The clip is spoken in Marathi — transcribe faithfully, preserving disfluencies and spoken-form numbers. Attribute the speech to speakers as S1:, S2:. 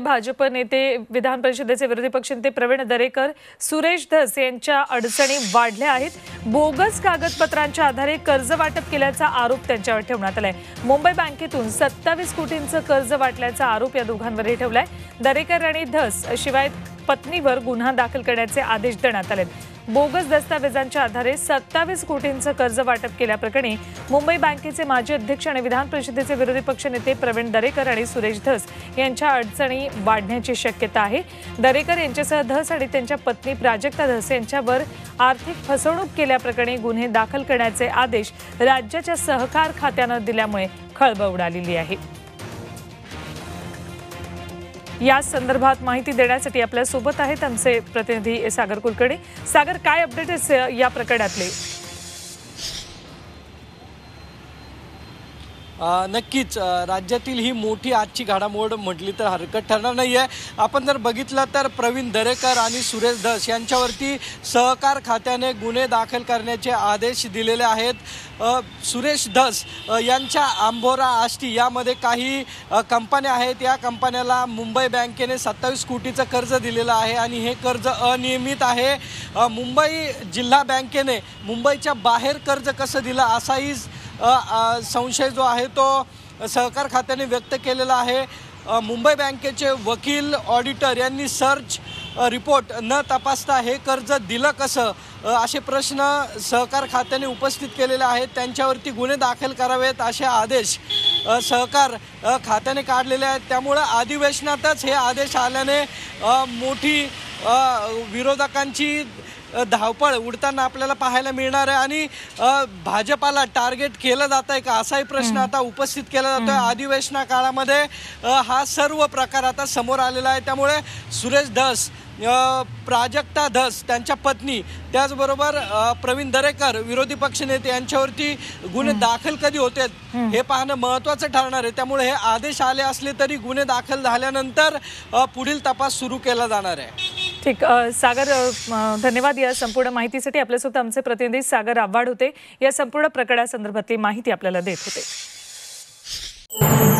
S1: भाजप नेते विधान परिषदेचे विरोधी पक्षनेते प्रवीण दरेकर, सुरेश धस यांच्या अडचणी वाढल्या आहेत। बोगस कागदपत्रांच्या आधारे कर्ज वाटप केल्याचा आरोप त्यांच्यावर ठेवण्यात आलाय। मुंबई बँकेतून सत्तावीस कोटींचं कर्ज वाटल्याचा आरोप या दोघांवरही ठेवलाय। दरेकर आणि धस शिवाय पत्नीवर गुन्हा दाखल करण्याचे आदेश देण्यात आले। बोगस दस्तावेजांच्या आधारे सत्तावीस कोटींचं कर्ज वाटप केल्याप्रकरणी मुंबई बँकेचे माजी अध्यक्ष आणि विधान परिषदेचे विरोधी पक्षनेते प्रवीण दरेकर आणि सुरेश धस यांच्या अडचणी वाढण्याची शक्यता आहे। दरेकर यांच्यासह धस आणि त्यांच्या पत्नी प्राजक्ता धस यांच्यावर आर्थिक फसवणूक केल्याप्रकरणी गुन्हे दाखल करण्याचे आदेश राज्याच्या सहकार खात्याने दिल्यामुळे खळबळ उडालेली आहे। या संदर्भात माहिती देण्यासाठी आपल्या सोबत आहेत आमचे प्रतिनिधी सागर कुलकर्णी। सागर, काय अपडेट्स या प्रकरणातले?
S2: नक्कीच राज्यातील ही मोठी आजची घडामोड म्हटली तर हरकत ठरणार नाही आहे। आपण जर बघितलं तर प्रवीण दरेकर आणि सुरेश धस यांच्यावरती सहकार खात्याने गुन्हे दाखल करण्याचे आदेश दिलेले आहेत। सुरेश धस यांच्या आंबोरा आष्टी यामध्ये काही कंपन्या आहेत। या कंपन्याला मुंबई बँकेने सत्तावीस कोटीचं कर्ज दिलेलं आहे आणि हे कर्ज अनियमित आहे। मुंबई जिल्हा बँकेने मुंबईच्या बाहेर कर्ज कसं दिलं असाही संशय जो आहे तो सहकार खात्याने व्यक्त केलेला आहे। मुंबई बँकेचे वकील ऑडिटर यांनी सर्च रिपोर्ट न तपासता हे कर्ज दिलं कसं असे प्रश्न सहकार खात्याने उपस्थित केलेले आहेत। त्यांच्यावरती गुन्हे दाखल करावेत असे आदेश सहकार खात्याने काढलेले आहेत। त्यामुळे अधिवेशनातच हे आदेश आल्याने मोठी विरोधकांची धावपळ उडताना आपल्याला पाहायला मिळणार आहे आणि भाजपाला टार्गेट केलं जात आहे का असाही प्रश्न आता उपस्थित केला जातोय। अधिवेशना काळामध्ये हा सर्व प्रकार आता समोर आलेला आहे। त्यामुळे सुरेश धस, प्राजक्ता धस त्यांच्या पत्नी, त्याचबरोबर प्रवीण दरेकर विरोधी पक्षनेते यांच्यावरती गुन्हे दाखल कधी होते हे पाहणं महत्त्वाचं ठरणार आहे। त्यामुळे हे आदेश आले असले तरी गुन्हे दाखल झाल्यानंतर पुढील तपास सुरू केला जाणार आहे।
S1: ठीक, सागर धन्यवाद या संपूर्ण माहितीसाठी। आपल्यासोबत आमचे प्रतिनिधी सागर आव्हाड होते, या संपूर्ण प्रकरणासंदर्भातली माहिती आपल्याला देत होते।